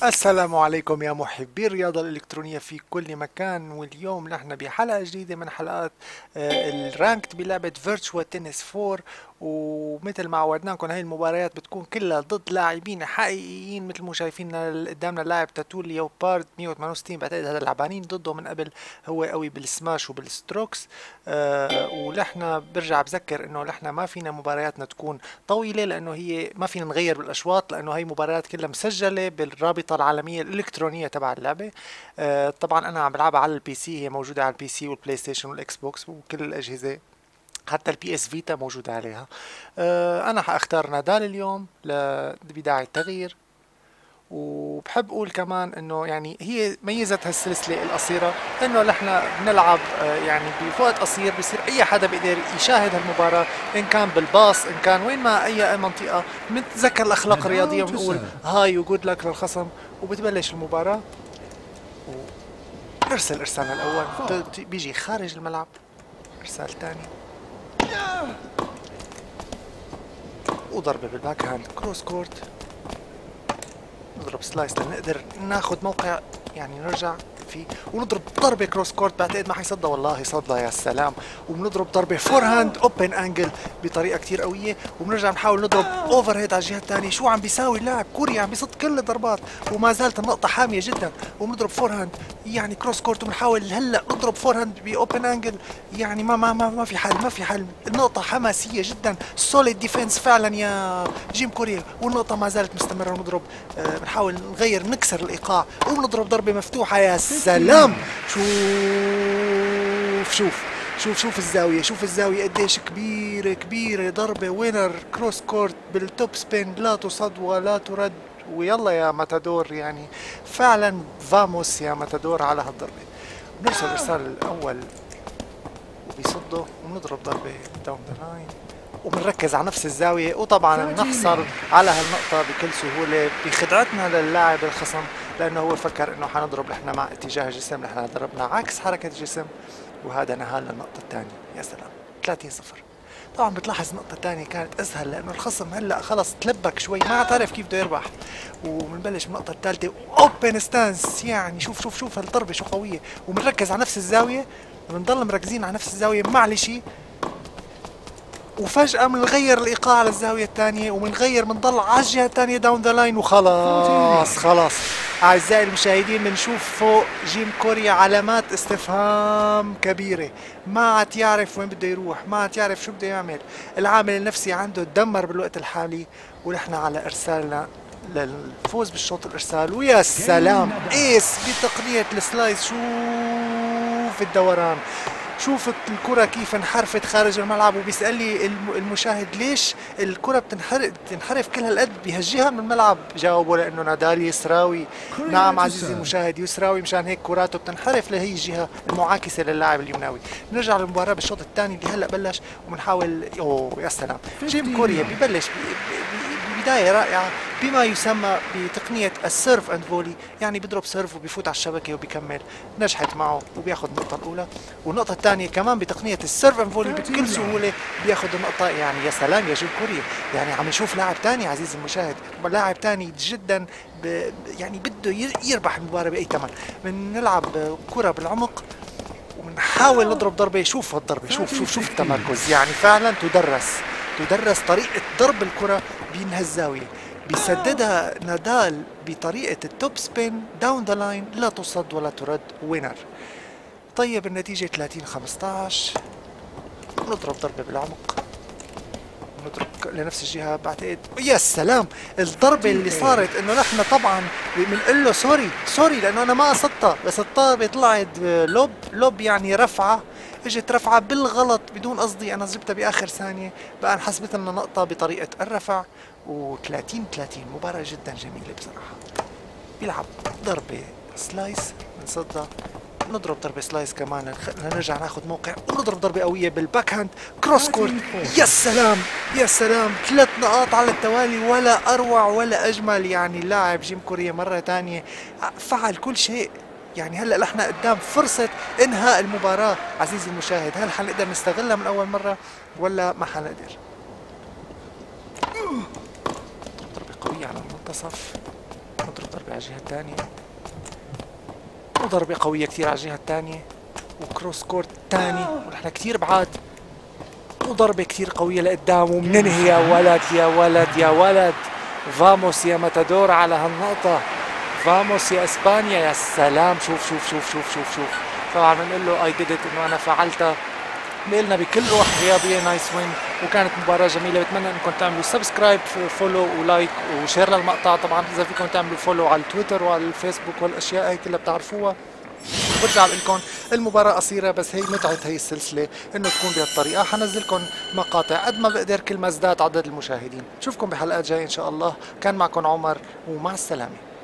السلام عليكم يا محبي الرياضة الإلكترونية في كل مكان. واليوم نحن بحلقة جديدة من حلقات الرانكد بلعبة فيرتشوال تنس 4. ومثل ما عودناكم هاي المباريات بتكون كلها ضد لاعبين حقيقيين، مثل ما شايفين قدامنا اللاعب تاتو ليوبارد 168. بعتقد هذا لعبانين ضده من قبل، هو قوي بالسماش وبالستروكس. ونحن برجع بذكر انه نحن ما فينا مبارياتنا تكون طويلة، لانه هي ما فينا نغير بالاشواط، لانه هي مباريات كلها مسجلة بالرابطة العالمية الإلكترونية تبع اللعبة. طبعا أنا عم بلعبها على البي سي، هي موجودة على البي سي والبلاي ستيشن والإكس بوكس وكل الأجهزة، حتى البي اس فيتا موجودة عليها. أنا حأختار نادال اليوم لبداية التغيير. وبحب اقول كمان انه يعني هي ميزة هالسلسلة القصيرة انه نحن بنلعب يعني بوقت قصير، بصير اي حدا بيقدر يشاهد هالمباراة، ان كان بالباص ان كان وين ما اي منطقة. بنتذكر الاخلاق الرياضية وبنقول هاي وجود لك للخصم، وبتبلش المباراة. ونرسل ارسالنا الاول، بيجي خارج الملعب ارسال ثاني، وضربة بالباك هاند كروس كورت. نضرب سلايس لنقدر ناخذ موقع، يعني نرجع فيه، ونضرب ضربة كروس كورت. بعتقد ما حيصدى، والله صدى، يا سلام. وبنضرب ضربة فور هاند اوبن انجل بطريقة كتير قوية، وبنرجع نحاول نضرب اوفر هيد على الجهة الثانية. شو عم بيساوي اللاعب كوريا؟ عم بيصد كل الضربات، وما زالت النقطة حامية جدا. وبنضرب فور هاند يعني كروس كورت، وبنحاول هلا نضرب فور هاند باوبن انجل. يعني ما في حل، ما في حل. النقطة حماسية جدا، سوليد ديفنس فعلا يا جيم كوريا، والنقطة ما زالت مستمرة. ونضرب بنحاول نغير، نكسر الايقاع، وبنضرب ضربة مفتوحة. يا سلام. شوف الزاوية، شوف الزاوية قديش كبيرة كبيرة. ضربة وينر كروس كورت بالتوب سبين، لا تصد ولا ترد. ويلا يا ماتادور، يعني فعلا فاموس يا ماتادور على هالضربة. بنرسل الارسال الاول وبيصده، ونضرب ضربة داون ذا لاين، وبنركز على نفس الزاوية. وطبعا بنحصل على هالنقطة بكل سهولة بخدعتنا للاعب الخصم، لأنه هو فكر إنه حنضرب نحن مع اتجاه الجسم، نحن ضربنا عكس حركة الجسم. وهذا نهال للنقطة الثانية. يا سلام، 30-0. طبعا بتلاحظ النقطة الثانية كانت أسهل، لأنه الخصم هلا خلص تلبك شوي، ما عرف كيف بده يربح. وبنبلش بالنقطة الثالثة اوبن ستانس. يعني شوف هالضربة شو قوية. وبنركز على نفس الزاوية، بنضل مركزين على نفس الزاوية معلش. وفجأة بنغير الإيقاع على الزاوية الثانية، وبنغير بنضل على الجهة الثانية داون ذا لاين. وخلاص أعزائي المشاهدين، بنشوف فوق جيم كوريا علامات استفهام كبيرة. ما عاد يعرف وين بده يروح، ما عاد يعرف شو بده يعمل. العامل النفسي عنده تدمر بالوقت الحالي. ونحن على إرسالنا للفوز بالشوط الإرسال. ويا سلام، إيس بتقنية السلايس. شوف الدوران، شوف الكرة كيف انحرفت خارج الملعب. وبيسأل لي المشاهد ليش الكرة بتنحرف كل هالقد بهالجهة من الملعب؟ جاوبوا لأنه نادال يسراوي. نعم عزيزي المشاهد، يسراوي، مشان هيك كراته بتنحرف لهي الجهة المعاكسة للاعب اليمناوي. نرجع للمباراة بالشوط الثاني اللي هلا بلش، وبنحاول يا سلام. جيم كوريا ببلش بداية رائعة بما يسمى بتقنية السيرف اند فولي، يعني بيضرب سيرف وبيفوت على الشبكة وبيكمل. نجحت معه وبياخذ النقطة الأولى. والنقطة الثانية كمان بتقنية السيرف اند فولي بكل سهولة بياخذ النقطة. يعني يا سلام يا جيم كوريا، يعني عم نشوف لاعب ثاني عزيزي المشاهد، لاعب ثاني جدا يعني بده يربح المباراة بأي ثمن. بنلعب كرة بالعمق وبنحاول نضرب ضربة. شوف هالضربة، شوف التمركز، يعني فعلا تدرس طريقة ضرب الكرة بهالزاوية. بيسددها نادال بطريقة التوب سبين داون ذا لاين، لا تصد ولا ترد. وينر. طيب النتيجة 30-15. نضرب ضربة بالعمق، نضرب لنفس الجهة. بعتقد يا سلام الضربة اللي صارت، انه نحن طبعا بنقول له سوري لانه انا ما قصدتها، بس الضربة طلعت لوب يعني رفعة، اجت رفعة بالغلط بدون قصدي، انا جبتها باخر ثانية، بقى انحسبت لنا نقطة بطريقة الرفع. و30-30 مباراة جدا جميلة بصراحة. بيلعب ضربة سلايس بنصدها، نضرب ضربة سلايس كمان لنرجع ناخذ موقع، ونضرب ضربة قوية بالباك هاند كروس كورت. يا سلام يا سلام، 3 نقاط على التوالي، ولا اروع ولا اجمل. يعني اللاعب جيم كوريا مرة ثانية فعل كل شيء. يعني هلا نحن قدام فرصة انهاء المباراة عزيزي المشاهد، هل حنقدر نستغلها من اول مرة ولا ما حنقدر؟ ضربة قوية على المنتصف، نضرب ضربة على الجهة الثانية، وضربة قوية كثير على الجهة الثانية، وكروس كورت ثاني ونحن كثير بعاد، وضربة كثير قوية لقدام، وبننهي يا ولد يا ولد يا ولد. فاموس يا ماتادور على هالنقطة، فاموس يا اسبانيا. يا سلام، شوف شوف شوف شوف شوف شوف. طبعا بنقول له اي ديد ات، انه انا فعلتها. بقلنا بكل روح رياضية نايس وين، وكانت مباراة جميلة. بتمنى انكم تعملوا سبسكرايب، فولو ولايك وشير للمقطع. طبعا اذا فيكم تعملوا فولو على التويتر وعلى الفيسبوك والاشياء هي كلها بتعرفوها. برجع بقول لكم المباراة قصيرة، بس هي متعة هي السلسلة انه تكون بهالطريقة. حنزلكم مقاطع قد ما بقدر كل ما ازداد عدد المشاهدين. بشوفكم بحلقات جاية ان شاء الله. كان معكم عمر، ومع السلامة.